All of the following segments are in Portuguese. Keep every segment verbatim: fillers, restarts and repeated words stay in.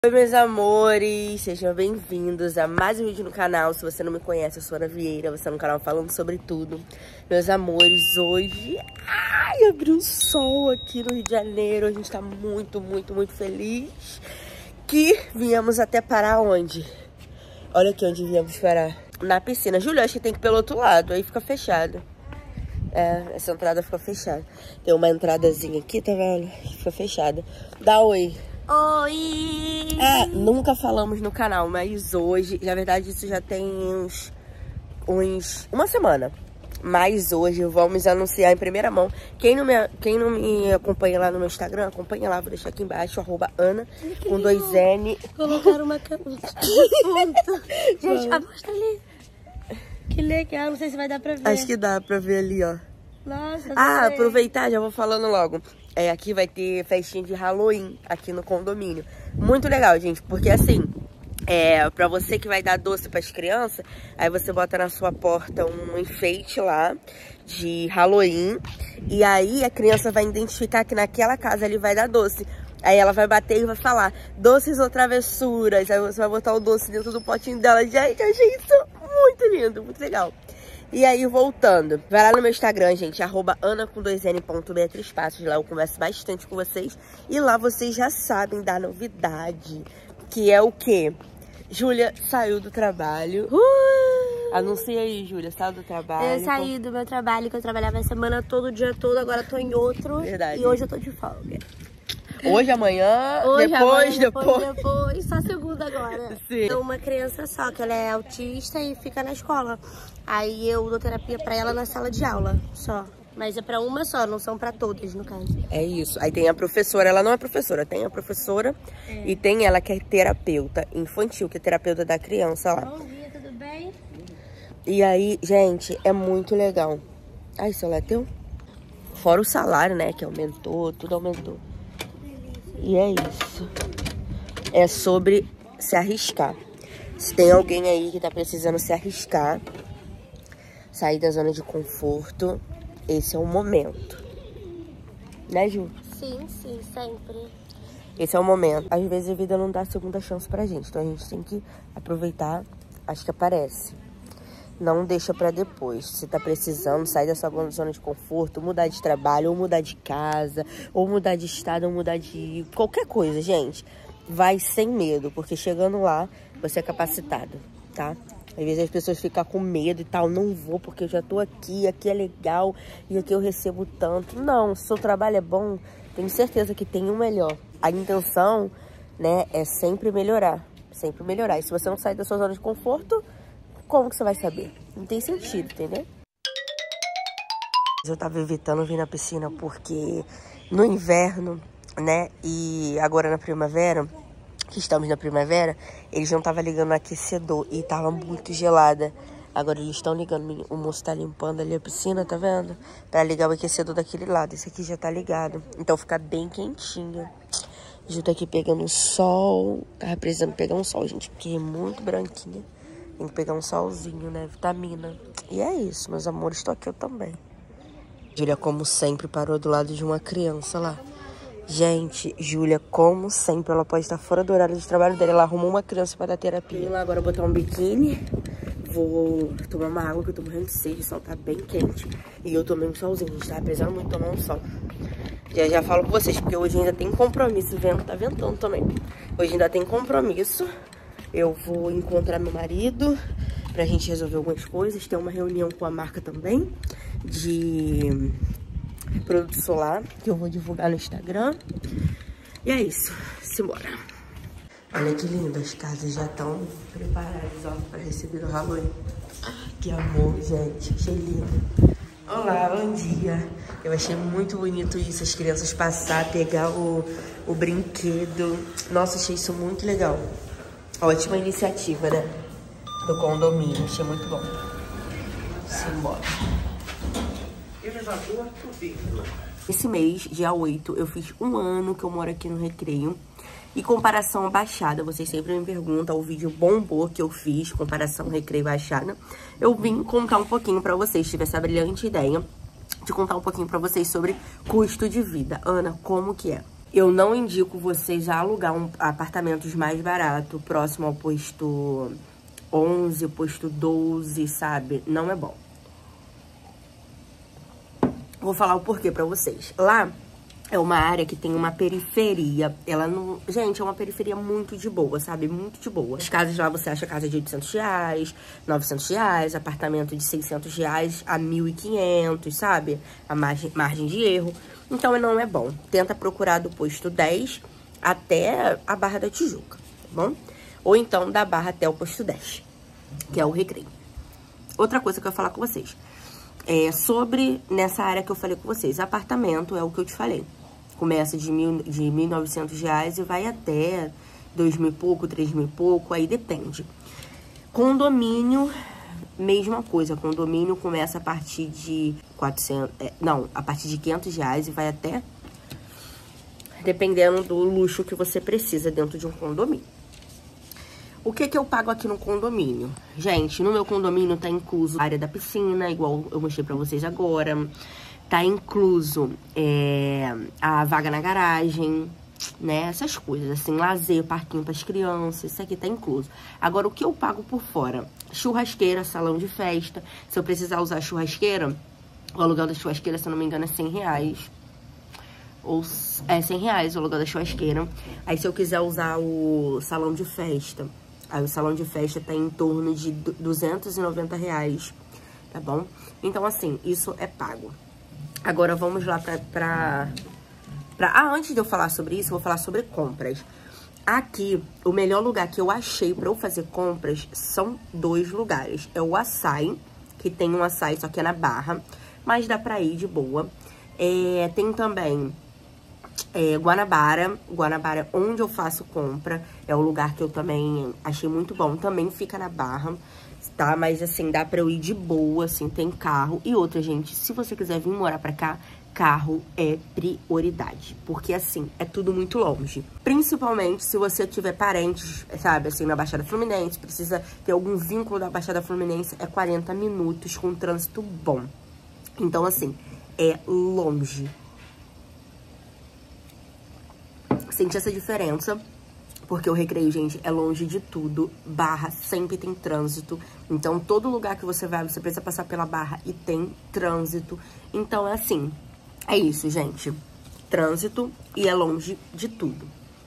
Oi, meus amores, sejam bem-vindos a mais um vídeo no canal. Se você não me conhece, eu sou Ana Vieira, você é no canal falando sobre tudo. Meus amores, hoje, ai, abriu o sol aqui no Rio de Janeiro. A gente tá muito, muito, muito feliz que viemos até parar onde? Olha aqui onde viemos parar, na piscina. Júlia, acho que tem que ir pelo outro lado, aí fica fechado. É, essa entrada fica fechada. Tem uma entradazinha aqui, tá vendo? Fica fechada. Dá oi. Oi! É, nunca falamos no canal, mas hoje, na verdade isso já tem uns, uns uma semana. Mas hoje vamos anunciar em primeira mão. Quem não me, quem não me acompanha lá no meu Instagram, acompanha lá, vou deixar aqui embaixo, arroba Ana, com dois N. Colocaram uma câmera. Gente, aposta ali. Que legal, não sei se vai dar pra ver. Acho que dá pra ver ali, ó. Nossa, Ah, sei. aproveitar, já vou falando logo. É, aqui vai ter festinha de Halloween aqui no condomínio. Muito legal, gente, porque assim, é, pra você que vai dar doce pras crianças, aí você bota na sua porta um enfeite lá de Halloween. E aí a criança vai identificar que naquela casa ali vai dar doce. Aí ela vai bater e vai falar, doces ou travessuras. Aí você vai botar o doce dentro do potinho dela. Gente, eu achei isso muito lindo, muito legal. E aí, voltando, vai lá no meu Instagram, gente, arroba ana com dois n ponto beatriz passos. Lá eu converso bastante com vocês. E lá vocês já sabem da novidade, que é o quê? Júlia saiu do trabalho. Uh! Anuncia aí, Júlia, saiu do trabalho. Eu saí do meu trabalho, que eu trabalhava a semana toda, o dia todo, agora tô em outro. Verdade. E hoje eu tô de folga. Hoje, amanhã, Hoje, depois, amanhã, depois, depois, depois, só segunda agora. Sim. É uma criança só, que ela é autista e fica na escola. Aí eu dou terapia pra ela na sala de aula, só. Mas é pra uma só, não são pra todas, no caso. É isso. Aí tem a professora, ela não é professora, tem a professora é. E tem ela que é terapeuta infantil, que é terapeuta da criança lá. Bom dia, tudo bem? E aí, gente, é muito legal. Ai, esse celular é teu? Fora o salário, né, que aumentou, tudo aumentou. E é isso. É sobre se arriscar. Se tem alguém aí que tá precisando se arriscar, sair da zona de conforto, esse é o momento. Né, Ju? Sim, sim, sempre. Esse é o momento. Às vezes a vida não dá segunda chance pra gente. Então a gente tem que aproveitar as que aparece. Não deixa pra depois. Se tá precisando, sair da sua zona de conforto, mudar de trabalho, ou mudar de casa, ou mudar de estado, ou mudar de qualquer coisa, gente. Vai sem medo, porque chegando lá, você é capacitado, tá? Às vezes as pessoas ficam com medo e tal, não vou porque eu já tô aqui, aqui é legal e aqui eu recebo tanto. Não, se o seu trabalho é bom, tenho certeza que tem um melhor. A intenção, né, é sempre melhorar, sempre melhorar. E se você não sair da sua zona de conforto, como que você vai saber? Não tem sentido, entendeu? Eu tava evitando vir na piscina porque no inverno, né, e agora na primavera, que estamos na primavera, eles não estavam ligando no aquecedor e tava muito gelada. Agora eles estão ligando, o moço tá limpando ali a piscina, tá vendo? Pra ligar o aquecedor daquele lado. Esse aqui já tá ligado, então fica bem quentinho. Ju tá aqui pegando sol, tava precisando pegar um sol, gente, porque é muito branquinha. Tem que pegar um solzinho, né? Vitamina. E é isso, meus amores. Tô aqui eu também. Júlia, como sempre, parou do lado de uma criança lá. Gente, Júlia, como sempre, ela pode estar fora do horário de trabalho dela. Ela arrumou uma criança pra dar terapia. Vou lá agora botar um biquíni. Vou tomar uma água, que eu tô morrendo de sede. O sol tá bem quente. E eu tomei um solzinho. A gente tá precisando muito tomar um sol. Já já falo com vocês, porque hoje ainda tem compromisso. O vento tá ventando também. Hoje ainda tem compromisso. Eu vou encontrar meu marido pra gente resolver algumas coisas. Tem uma reunião com a marca também de produto solar que eu vou divulgar no Instagram. E é isso, simbora. Olha que lindo, as casas já estão preparadas, ó, pra receber o Halloween. Que amor, gente, achei lindo. Olá, bom dia. Eu achei muito bonito isso, as crianças passar, pegar o, o brinquedo. Nossa, achei isso muito legal. Ótima iniciativa, né? Do condomínio. Achei muito bom. Simbora. Esse mês, dia oito, eu fiz um ano que eu moro aqui no Recreio. E comparação à Baixada, vocês sempre me perguntam, o vídeo bombou que eu fiz, comparação Recreio Baixada. Eu vim contar um pouquinho pra vocês, tive essa brilhante ideia de contar um pouquinho pra vocês sobre custo de vida. Ana, como que é? Eu não indico vocês a alugar um apartamentos mais barato, próximo ao posto onze, posto doze, sabe? Não é bom. Vou falar o porquê pra vocês. Lá é uma área que tem uma periferia. Ela não... Gente, é uma periferia muito de boa, sabe? Muito de boa. As casas lá, você acha casa de oitocentos reais, novecentos reais, apartamento de seiscentos reais a mil e quinhentos, sabe? A margem, margem de erro. Então, não é bom. Tenta procurar do posto dez até a Barra da Tijuca, tá bom? Ou então, da Barra até o posto dez, que é o Recreio. Outra coisa que eu vou falar com vocês. É sobre, nessa área que eu falei com vocês, apartamento é o que eu te falei. Começa de, mil, de mil e novecentos reais e vai até dois mil e pouco, três mil e pouco, aí depende. Condomínio, mesma coisa. Condomínio começa a partir de quatrocentos, é, não, a partir de quinhentos reais e vai até, dependendo do luxo que você precisa dentro de um condomínio. O que que eu pago aqui no condomínio? Gente, no meu condomínio tá incluso a área da piscina, igual eu mostrei pra vocês agora. Tá incluso é, a vaga na garagem, né? Essas coisas, assim, lazer, parquinho pras crianças, isso aqui tá incluso. Agora, o que eu pago por fora? Churrasqueira, salão de festa. Se eu precisar usar churrasqueira, o aluguel da churrasqueira, se eu não me engano, é cem reais. Ou é cem reais o aluguel da churrasqueira. Aí, se eu quiser usar o salão de festa... Aí o salão de festa tá em torno de duzentos e noventa reais, tá bom? Então, assim, isso é pago. Agora, vamos lá pra, pra, pra... Ah, antes de eu falar sobre isso, eu vou falar sobre compras. Aqui, o melhor lugar que eu achei pra eu fazer compras são dois lugares. É o Açaí, que tem um açaí, só que é na Barra, mas dá pra ir de boa. É, tem também... É, Guanabara, Guanabara onde eu faço compra, é o lugar que eu também achei muito bom, também fica na Barra, tá? Mas assim, dá pra eu ir de boa, assim, tem carro. E outra, gente, se você quiser vir morar pra cá, carro é prioridade, porque assim, é tudo muito longe. Principalmente se você tiver parentes, sabe, assim, na Baixada Fluminense, precisa ter algum vínculo da Baixada Fluminense, é quarenta minutos com trânsito bom. Então, assim, é longe. Senti essa diferença, porque o Recreio, gente, é longe de tudo. Barra sempre tem trânsito. Então, todo lugar que você vai, você precisa passar pela Barra e tem trânsito. Então, é assim, é isso, gente. Trânsito e é longe de tudo.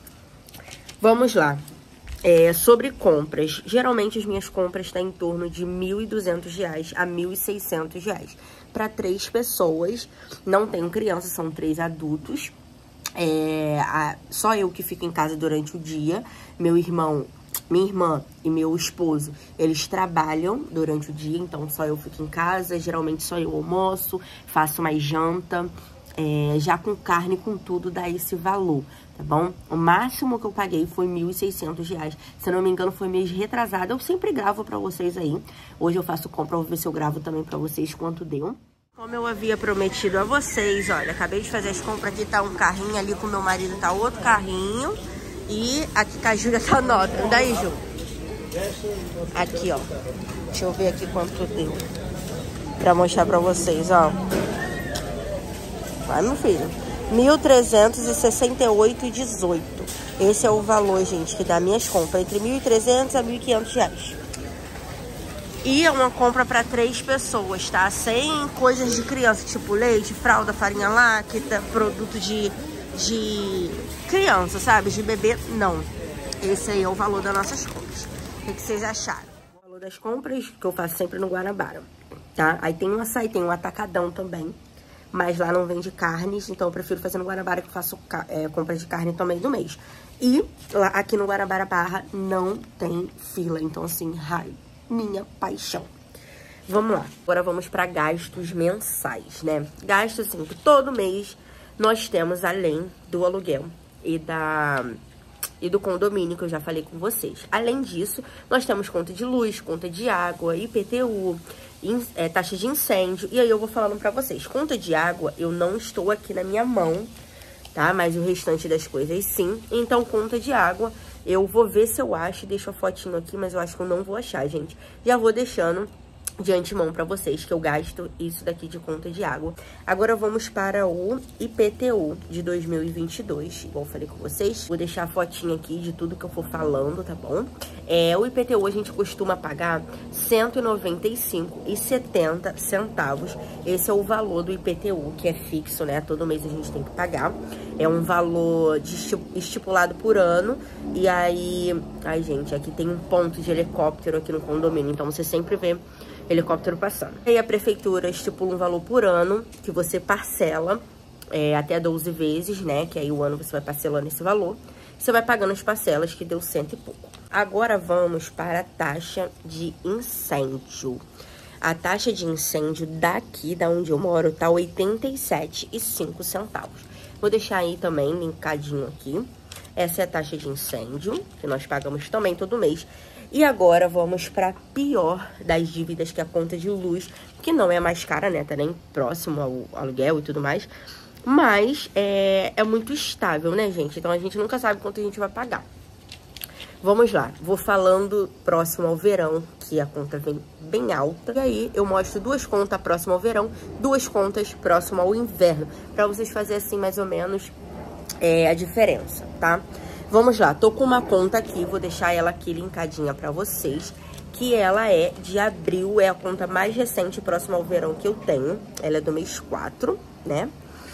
Vamos lá. É, sobre compras. Geralmente, as minhas compras estão em torno de mil e duzentos reais a mil e seiscentos reais. Para três pessoas. Não tenho criança, são três adultos. É, a, só eu que fico em casa durante o dia. Meu irmão, minha irmã e meu esposo, eles trabalham durante o dia, então só eu fico em casa. Geralmente só eu almoço, faço mais janta. É, já com carne, com tudo, dá esse valor, tá bom? O máximo que eu paguei foi mil e seiscentos reais. Se eu não me engano, foi mês retrasado. Eu sempre gravo pra vocês aí. Hoje eu faço compra, vou ver se eu gravo também pra vocês quanto deu. Como eu havia prometido a vocês, olha, acabei de fazer as compras. Aqui tá um carrinho, ali com meu marido tá outro carrinho. E aqui com a Júlia tá outra. Daí, Ju? Aqui, ó. Deixa eu ver aqui quanto deu. Pra mostrar pra vocês, ó. Vai, meu filho. mil trezentos e sessenta e oito reais e dezoito centavos. Esse é o valor, gente, que dá minhas compras. Entre mil e trezentos a mil e quinhentos reais. E é uma compra para três pessoas, tá? Sem coisas de criança, tipo leite, fralda, farinha láctea, produto de, de criança, sabe? De bebê, não. Esse aí é o valor das nossas compras. O que, que vocês acharam? O valor das compras que eu faço sempre no Guanabara, tá? Aí tem um açaí, tem um atacadão também. Mas lá não vende carnes, então eu prefiro fazer no Guanabara, que eu faço é, compras de carne também do mês. E lá, aqui no Guanabara Barra não tem fila, então assim, raio. Minha paixão. Vamos lá. Agora vamos para gastos mensais, né? Gastos, assim, que todo mês nós temos, além do aluguel e da e do condomínio, que eu já falei com vocês. Além disso, nós temos conta de luz, conta de água, I P T U, in, é, taxa de incêndio. E aí eu vou falando para vocês. Conta de água, eu não estou aqui na minha mão, tá? Mas o restante das coisas, sim. Então, conta de água... Eu vou ver se eu acho, deixo a fotinho aqui, mas eu acho que eu não vou achar, gente. Já vou deixando de antemão para vocês que eu gasto isso daqui de conta de água. Agora vamos para o I P T U de dois mil e vinte e dois, igual eu falei com vocês. Vou deixar a fotinha aqui de tudo que eu for falando, tá bom? É, o I P T U a gente costuma pagar cento e noventa e cinco reais e setenta centavos. Esse é o valor do I P T U, que é fixo, né? Todo mês a gente tem que pagar. É um valor de estipulado por ano. E aí... Ai, gente, aqui tem um ponto de helicóptero aqui no condomínio, então você sempre vê helicóptero passando. E a prefeitura estipula um valor por ano que você parcela é, até doze vezes, né? Que aí o ano você vai parcelando esse valor. Você vai pagando as parcelas, que deu cento e pouco. Agora vamos para a taxa de incêndio. A taxa de incêndio daqui, da onde eu moro, tá oitenta e sete reais e cinco centavos. Vou deixar aí também linkadinho aqui. Essa é a taxa de incêndio, que nós pagamos também todo mês. E agora vamos para a pior das dívidas, que é a conta de luz, que não é mais cara, né? Tá nem próximo ao aluguel e tudo mais. Mas é, é muito estável, né, gente? Então a gente nunca sabe quanto a gente vai pagar. Vamos lá, vou falando próximo ao verão, que a conta vem bem alta. E aí eu mostro duas contas próximo ao verão, duas contas próximo ao inverno, para vocês fazerem assim mais ou menos é, a diferença, tá? Vamos lá, tô com uma conta aqui, vou deixar ela aqui linkadinha pra vocês, que ela é de abril, é a conta mais recente próxima ao verão que eu tenho. Ela é do mês quatro, né?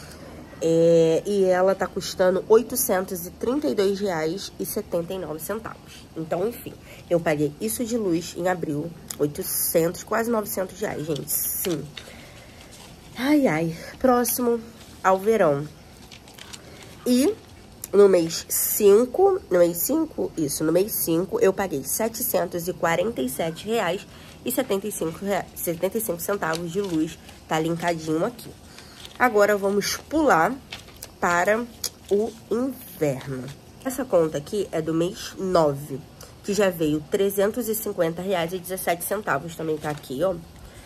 É, e ela tá custando oitocentos e trinta e dois reais e setenta e nove centavos. Então, enfim, eu paguei isso de luz em abril, oitocentos, quase novecentos reais, gente, sim. Ai, ai, próximo ao verão. E... no mês cinco, no mês cinco, isso, no mês cinco, eu paguei setecentos e quarenta e sete reais e setenta e cinco centavos de luz, tá linkadinho aqui. Agora vamos pular para o inverno. Essa conta aqui é do mês nove, que já veio trezentos e cinquenta reais e dezessete centavos, também tá aqui, ó.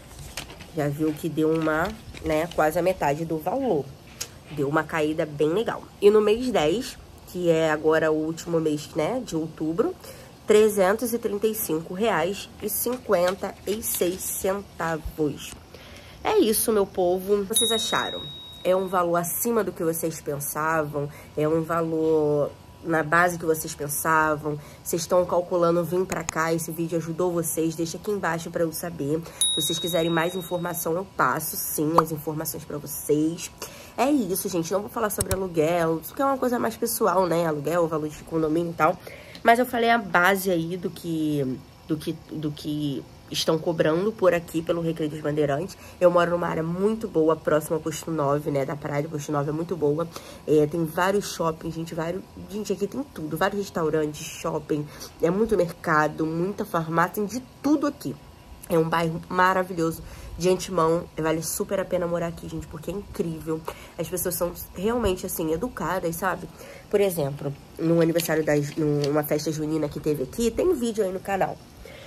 Já viu que deu uma, né, quase a metade do valor. Deu uma caída bem legal. E no mês dez, que é agora o último mês, né, de outubro, trezentos e trinta e cinco reais e cinquenta e seis centavos. É isso, meu povo. O que vocês acharam? É um valor acima do que vocês pensavam? É um valor na base que vocês pensavam? Vocês estão calculando vir pra cá? Esse vídeo ajudou vocês? Deixa aqui embaixo pra eu saber. Se vocês quiserem mais informação, eu passo, sim, as informações pra vocês. É isso, gente. Não vou falar sobre aluguel, porque é uma coisa mais pessoal, né? Aluguel, valor de condomínio e tal. Mas eu falei a base aí do que, do que, do que estão cobrando por aqui, pelo Recreio dos Bandeirantes. Eu moro numa área muito boa, próxima ao Posto nove, né? Da praia do Posto nove é muito boa. É, tem vários shoppings, gente. Vários, gente, aqui tem tudo. Vários restaurantes, shopping. É muito mercado, muita farmácia. Tem de tudo aqui. É um bairro maravilhoso. De antemão, vale super a pena morar aqui, gente, porque é incrível. As pessoas são realmente, assim, educadas, sabe? Por exemplo, no aniversário, das, numa festa junina que teve aqui, tem vídeo aí no canal.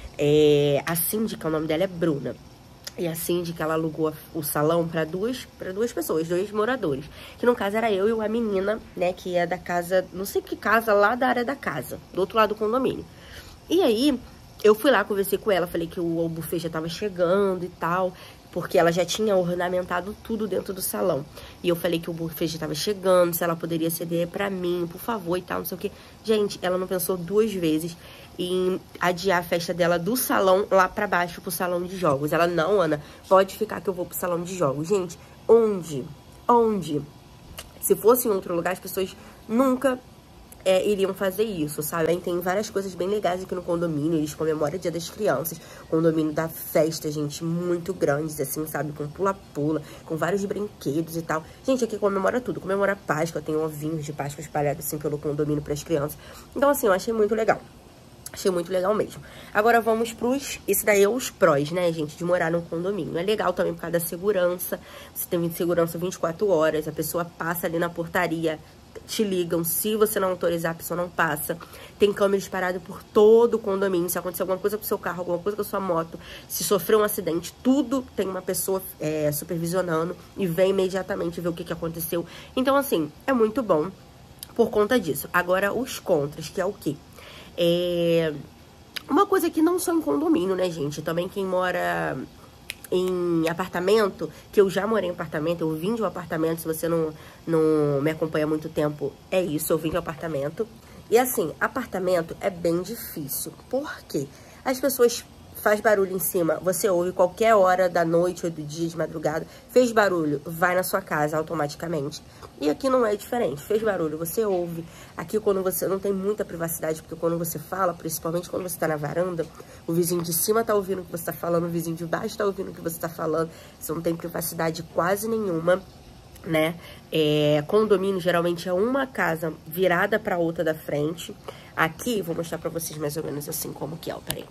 É, a síndica, o nome dela é Bruna. E a síndica, ela alugou o salão para duas, para duas pessoas, dois moradores. Que no caso era eu e uma menina, né, que é da casa, não sei que casa, lá da área da casa, do outro lado do condomínio. E aí... eu fui lá, conversei com ela, falei que o buffet já tava chegando e tal, porque ela já tinha ornamentado tudo dentro do salão. E eu falei que o buffet já tava chegando, se ela poderia ceder pra mim, por favor e tal, não sei o que. Gente, ela não pensou duas vezes em adiar a festa dela do salão lá pra baixo, pro salão de jogos. Ela, não, Ana, pode ficar que eu vou pro salão de jogos. Gente, onde? Onde? Se fosse em outro lugar, as pessoas nunca... É, iriam fazer isso, sabe? Tem várias coisas bem legais aqui no condomínio. Eles comemoram o Dia das Crianças. O condomínio dá festa, gente, muito grandes, assim, sabe? Com pula-pula, com vários brinquedos e tal. Gente, aqui comemora tudo. Comemora Páscoa, tem ovinhos de Páscoa espalhados, assim, pelo condomínio para as crianças. Então, assim, eu achei muito legal. Achei muito legal mesmo. Agora vamos pros... Isso daí é os prós, né, gente, de morar num condomínio. É legal também por causa da segurança. Você tem segurança vinte e quatro horas. A pessoa passa ali na portaria... te ligam, se você não autorizar, a pessoa não passa. Tem câmeras paradas por todo o condomínio. Se acontecer alguma coisa com o seu carro, alguma coisa com a sua moto, se sofrer um acidente, tudo tem uma pessoa é, supervisionando e vem imediatamente ver o que, que aconteceu. Então, assim, é muito bom por conta disso. Agora, os contras, que é o quê? É... Uma coisa que não só em condomínio, né, gente? Também quem mora em apartamento, que eu já morei em apartamento, eu vim de um apartamento, se você não, não me acompanha há muito tempo, é isso, eu vim de um apartamento. E assim, apartamento é bem difícil. Por quê? As pessoas fazem barulho em cima, você ouve qualquer hora da noite ou do dia, de madrugada, fez barulho, vai na sua casa automaticamente. E aqui não é diferente, fez barulho, você ouve. Aqui quando você não tem muita privacidade, porque quando você fala, principalmente quando você tá na varanda, o vizinho de cima tá ouvindo o que você tá falando, o vizinho de baixo tá ouvindo o que você tá falando, você não tem privacidade quase nenhuma, né? É, condomínio geralmente é uma casa virada pra outra da frente. Aqui, vou mostrar pra vocês mais ou menos assim como que é, ó, peraí.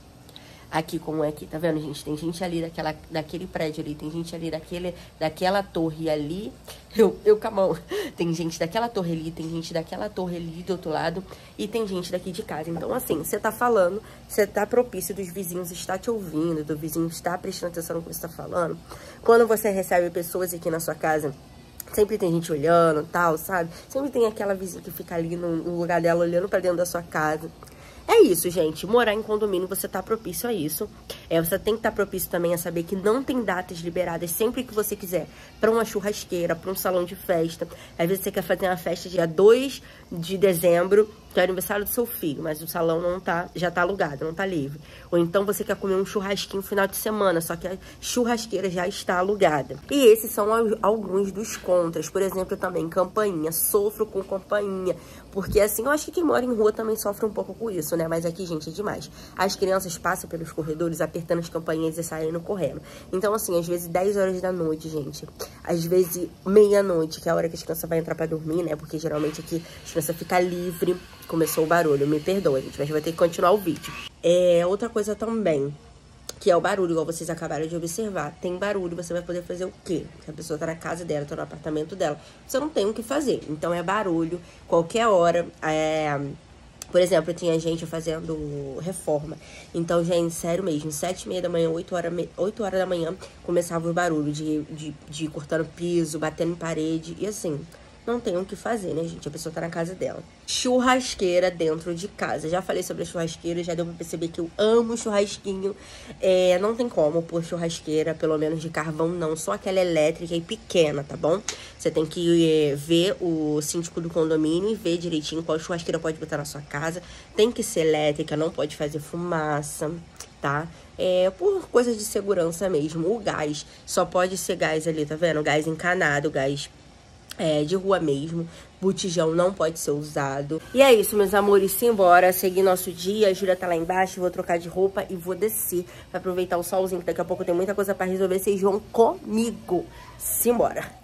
Aqui, como é aqui, tá vendo, gente? Tem gente ali daquela, daquele prédio ali, tem gente ali daquele, daquela torre ali. Eu, eu, camão. Tem gente daquela torre ali, tem gente daquela torre ali do outro lado. E tem gente daqui de casa. Então, assim, você tá falando, você tá propício dos vizinhos estar te ouvindo, do vizinho estar prestando atenção no que você tá falando. Quando você recebe pessoas aqui na sua casa, sempre tem gente olhando e tal, sabe? Sempre tem aquela vizinha que fica ali no, no lugar dela olhando pra dentro da sua casa. É isso, gente. Morar em condomínio, você tá propício a isso. É, você tem que estar tá propício também a saber que não tem datas liberadas sempre que você quiser. Pra uma churrasqueira, pra um salão de festa. Às vezes você quer fazer uma festa dia dois de dezembro, que é o aniversário do seu filho, mas o salão não tá, já tá alugado, não tá livre. Ou então você quer comer um churrasquinho no final de semana, só que a churrasqueira já está alugada. E esses são alguns dos contras. Por exemplo, também campainha. Sofro com campainha. Porque assim, eu acho que quem mora em rua também sofre um pouco com isso, né? Mas aqui, gente, é demais. As crianças passam pelos corredores apertando as campainhas e saindo correndo. Então, assim, às vezes dez horas da noite, gente. Às vezes meia-noite, que é a hora que as crianças vão entrar pra dormir, né? Porque geralmente aqui as crianças ficam livres. Começou o barulho, me perdoa, gente, mas vai ter que continuar o vídeo. É, outra coisa também, que é o barulho, igual vocês acabaram de observar. Tem barulho, você vai poder fazer o quê? Se a pessoa tá na casa dela, tá no apartamento dela, você não tem o que fazer. Então é barulho, qualquer hora. É... Por exemplo, tinha gente fazendo reforma. Então, gente, sério mesmo, sete e meia da manhã, oito horas, oito horas da manhã, começava o barulho de, de, de ir cortando piso, batendo em parede, e assim... Não tem o que fazer, né, gente? A pessoa tá na casa dela. Churrasqueira dentro de casa. Já falei sobre a churrasqueira, já deu pra perceber que eu amo churrasquinho. É, não tem como pôr churrasqueira, pelo menos de carvão, não. Só aquela elétrica e pequena, tá bom? Você tem que é, ver o síndico do condomínio e ver direitinho qual churrasqueira pode botar na sua casa. Tem que ser elétrica, não pode fazer fumaça, tá? É, por coisas de segurança mesmo. O gás só pode ser gás ali, tá vendo? Gás encanado, gás... É, de rua mesmo, botijão não pode ser usado. E é isso, meus amores, simbora seguir nosso dia. A Júlia tá lá embaixo, vou trocar de roupa e vou descer pra aproveitar o solzinho, que daqui a pouco tem muita coisa pra resolver. Vocês vão comigo. Simbora.